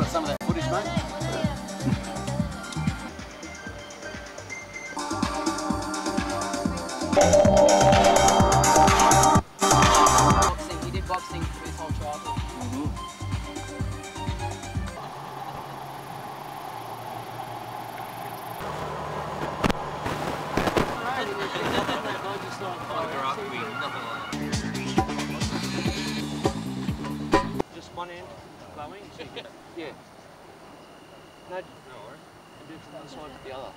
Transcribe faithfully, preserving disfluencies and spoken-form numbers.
some of that footage, mate. Boxing, he did boxing for his whole childhood. Mm-hmm. Just one end glowing, so you get, yeah. No, no worries. Do it from one side to the other.